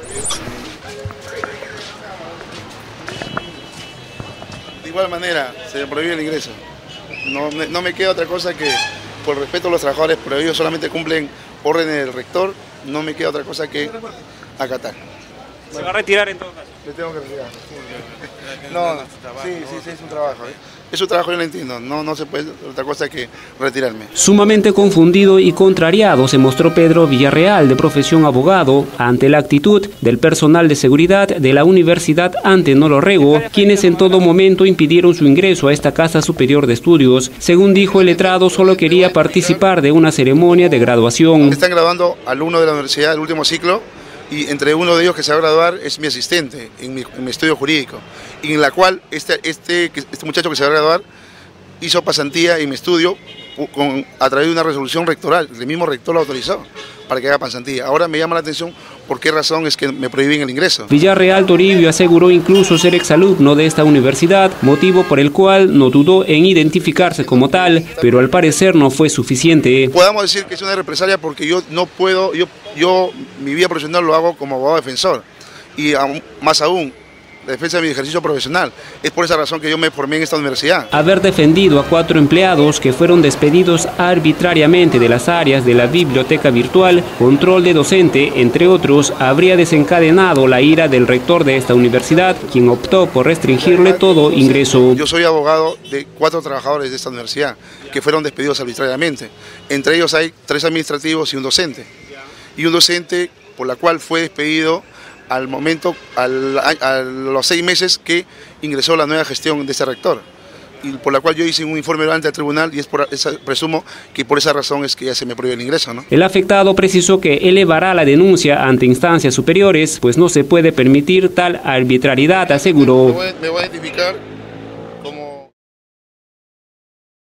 De igual manera, se me prohíbe el ingreso. No me queda otra cosa que, por respeto a los trabajadores, pero ellos solamente cumplen órdenes del rector, no me queda otra cosa que acatar. ¿Se va a retirar en todo caso? Le tengo que retirar. No, sí, es un trabajo. Es un trabajo, yo lo entiendo. No se puede otra cosa que retirarme. Sumamente confundido y contrariado se mostró Pedro Villarreal, de profesión abogado, ante la actitud del personal de seguridad de la Universidad Antenor Orrego, quienes en todo momento impidieron su ingreso a esta Casa Superior de Estudios. Según dijo el letrado, solo quería participar de una ceremonia de graduación. Están graduando alumnos de la universidad del último ciclo, y entre uno de ellos que se va a graduar es mi asistente en mi estudio jurídico, y en la cual este muchacho que se va a graduar hizo pasantía en mi estudio a través de una resolución rectoral. El mismo rector lo autorizó para que haga pasantía. Ahora me llama la atención por qué razón es que me prohíben el ingreso. Villarreal Toribio aseguró incluso ser exalumno de esta universidad, motivo por el cual no dudó en identificarse como tal, pero al parecer no fue suficiente. Podamos decir que es una represalia porque yo no puedo, yo mi vida profesional lo hago como abogado defensor, y más aún, la defensa de mi ejercicio profesional. Es por esa razón que yo me formé en esta universidad. Haber defendido a 4 empleados que fueron despedidos arbitrariamente de las áreas de la biblioteca virtual, control de docente, entre otros, habría desencadenado la ira del rector de esta universidad, quien optó por restringirle todo ingreso. Yo soy abogado de 4 trabajadores de esta universidad que fueron despedidos arbitrariamente. Entre ellos hay 3 administrativos y un docente. Y un docente por la cual fue despedido al momento, a los 6 meses que ingresó la nueva gestión de ese rector, y por la cual yo hice un informe ante el tribunal, y presumo que por esa razón es que ya se me prohíbe el ingreso, ¿no? El afectado precisó que elevará la denuncia ante instancias superiores, pues no se puede permitir tal arbitrariedad, aseguró. Me voy a identificar como